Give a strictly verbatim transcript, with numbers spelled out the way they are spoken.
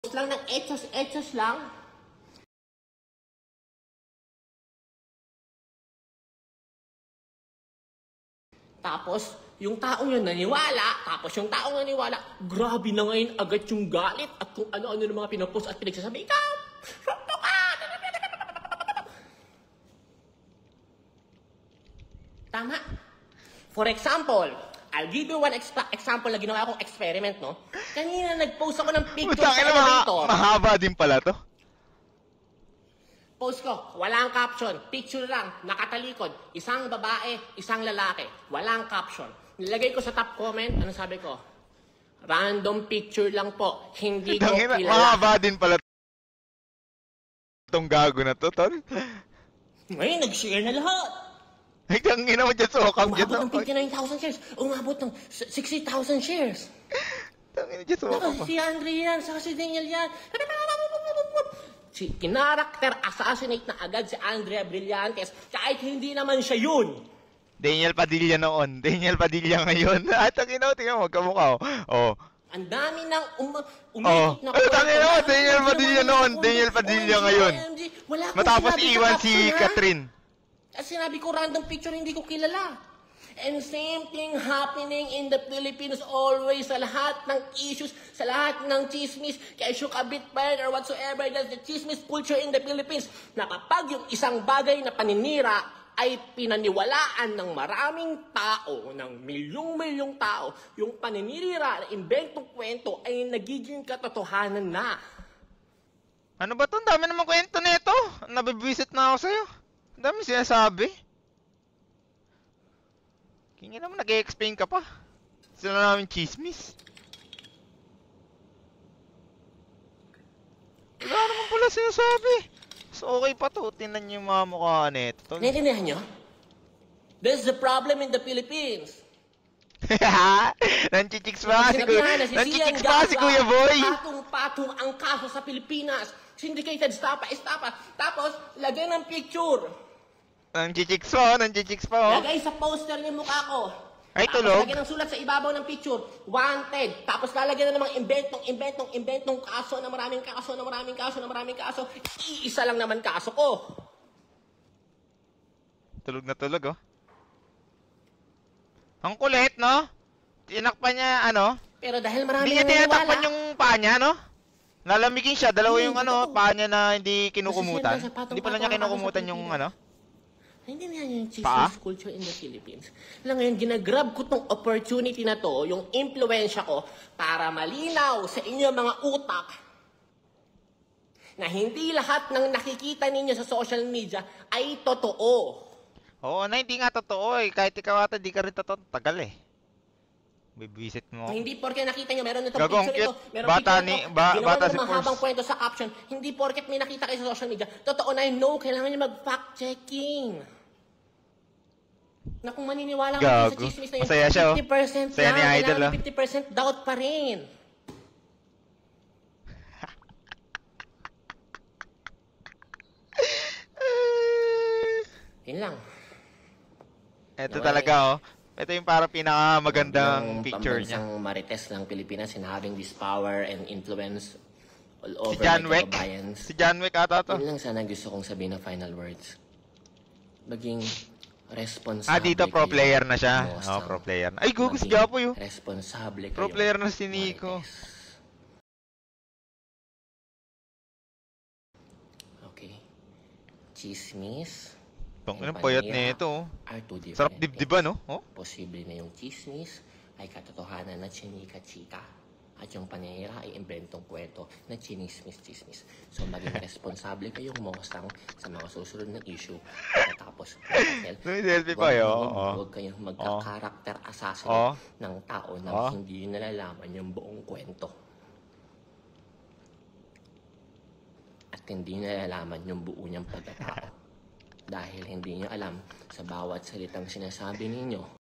lang ng etchos-etchos lang. Tapos, yung taong yun naniwala, tapos yung taong naniwala, grabe na ngayon agad yung galit at kung ano-ano ng mga pinapost at pinagsasabi, ikaw! Rokto ka! Tama. For example, I'll give you one expa- example na ginawa akong experiment, no? Kanina nag-post ako ng picture sa elevator. Mahaba din pala to. Post ko, walang caption, picture lang, nakatalikod, isang babae, isang lalaki, walang caption. Nilagay ko sa top comment, ano sabi ko? Random picture lang po, hindi ko Tangina, kilala. mahaba din pala itong gago na to, tol. Ngayon, nag-share na lahat. Ay, tangina mo dyan, sokang dyan. Umabot ng fifty-nine thousand shares, umabot ng sixty thousand shares. Tangina dyan, sokang Naka, si Andre yan, saka si Daniel yan. Si kinarakter assassinate na agad si Andrea Brillantes kahit hindi naman siya yun. Daniel Padilla noon. Daniel Padilla ngayon. At ang ina, tingnan mo, magkamukha. Oh. Ang dami ng um, Oh. umiikot na... Ay, tangina mo, Daniel Padilla noon. Daniel Padilla ngayon. Matapos iwan si Catherine. At sinabi ko, random picture, hindi ko kilala. And same thing happening in the Philippines always sa lahat ng issues, sa lahat ng chismis, kay shook a bit pa or whatsoever, that's the chismis culture in the Philippines, na kapag yung isang bagay na paninira ay pinaniwalaan ng maraming tao, ng milyong-milyong tao, yung paninira na imbentong kwento ay nagiging katotohanan na. Ano ba to? Ang dami naman kwento nito. Nabibisit na ako sa'yo. Ang dami sinasabi. Kaya naman nag-e-explain ka pa. Sila namin chismis. Wala naman pala sinasabi. So okay pa to. Tingnan niyo yung mga mukha nito. Naintindihan nyo? This is the problem in the Philippines. Nanchichicks pa si Kuya. Si Nanchichicks pa si Kuya Boy. Patong-patong ang kaso sa Pilipinas. Syndicated stapa, estapa. Tapos, lagay ng picture. Nanchichicks pa, nanchichicks pa, oh. Lagay sa poster yung mukha ko. Ay, Tapos, tulog. lagay ng sulat sa ibabaw ng picture. Wanted. Tapos, lalagyan na namang inventong, inventong, inventong kaso na maraming kaso, na maraming kaso, na maraming kaso. Iisa lang naman kaso ko. Tulog na tulog, oh. Ang kulit, no? Tinakpan niya, ano? Pero dahil marami Hindi niya nang tinatakpan naniwala, yung paa niya, no? Lalamigin siya. Dalawa Hindi, yung, ano, totoo. paa niya na hindi kinukumutan. Kasi siyempre, Hindi pala niya patong-patong kinukumutan sa yung, Pilipinas. ano? hindi niya yung Pa? chismis culture in the Philippines. Alam ngayon, ginagrab ko tong opportunity na to, yung influensya ko, para malinaw sa inyo mga utak na hindi lahat ng nakikita ninyo sa social media ay totoo. Oo, na hindi nga totoo, eh. Kahit ikaw ata, di ka rin totoo. Tagal, eh. Bibisit mo. Na hindi porke nakita nyo, meron itong Gagong picture ito, cute. meron Bata picture ni- ito, ba- ginawa bata ng si mahabang Force. kwento sa caption, hindi porket may nakita kayo sa social media, totoo na yun, no, kailangan nyo mag-fact-checking. Na kung maniniwala ka sa Gago. chismis na yun, Masaya siya, oh. fifty percent Saya lang, ni Idol, kailangan ah. fifty percent doubt pa rin. Yun lang. Ito Okay. talaga, oh. Ito yung parang pinakamagandang Bilang picture niya. pambansang marites ng Pilipinas in having this power and influence all over Si John my Wick. kababayans. Si John Wick ata to. Yun lang sana gusto kong sabihin na final words. Maging responsable Ah, dito pro kayo, player na siya. Mostang. Oh, pro player na. Ay, gugus Maging gapo yun. responsable kayo. Pro player na si Nico. Marites. Okay. Chismis Tong and ina payat panira nito, oh. are two different Sarap dibdiban, things. no? Oh. Posible na yung chismis ay katotohanan na chinika-chika at yung panira ay inventong kwento na chinismis-chismis. So maging responsable kayong mostang sa mga susunod na issue pagkatapos. Dahil May selfie pa huwag yun, kayong- oo. huwag kayong magka-character assassin Oo. ng tao na Oo. hindi nalalaman yung buong kwento. At hindi nalalaman yung buo niyang pagkatao. Dahil hindi niyo alam sa bawat salitang sinasabi ninyo